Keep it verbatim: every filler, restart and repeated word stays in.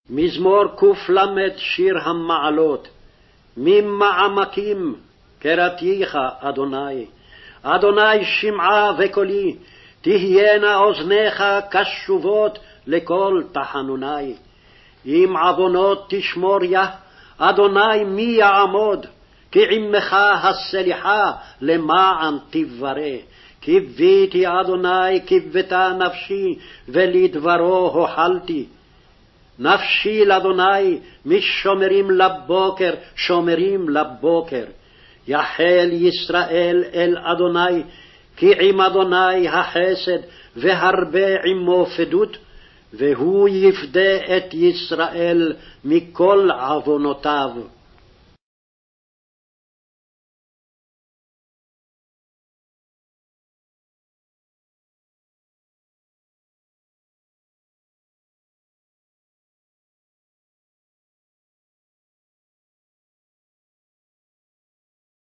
מזמור קל"ד שיר המעלות. ממעמקים קראתיך אדוני. אדוני שמעה וקולי, תהיינה אוזניך קשובות לכל תחנוני. אם עוונות תשמור יה, אדוני מי יעמוד? כי עמך הסליחה למען תברא. קיוויתי אדוני קיוותה נפשי, ולדברו הוחלתי. נפשי לאדוני משומרים לבוקר, שומרים לבוקר. יחל ישראל אל אדוני, כי עם אדוני החסד, והרבה עמו פדות, והוא יפדה את ישראל מכל עוונותיו.